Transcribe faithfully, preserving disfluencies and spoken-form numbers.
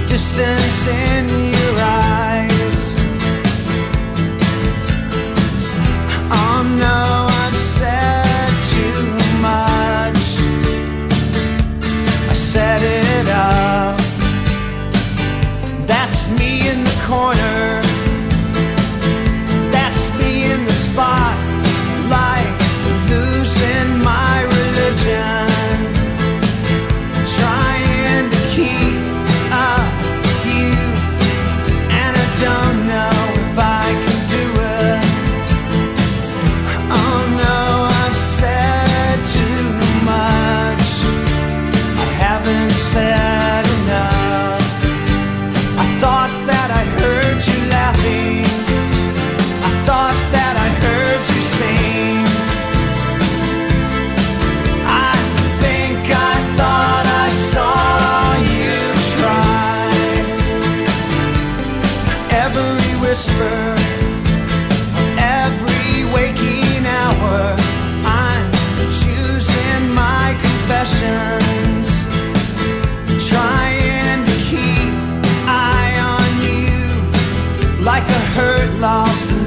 distance in your eyes. Oh no, I've said too much. I set it up. That's me in the corner. That's me in the spotlight, losing my religion, trying to keep up with you, and I don't know if I can do it. Oh no, I've said too much. I haven't said enough. I thought that I heard you laughing. I thought that I heard you sing. I think I thought I saw you try. Every whisper, every waking hour, I'm choosing my confessions, trying to keep eye on you like a hurt, lost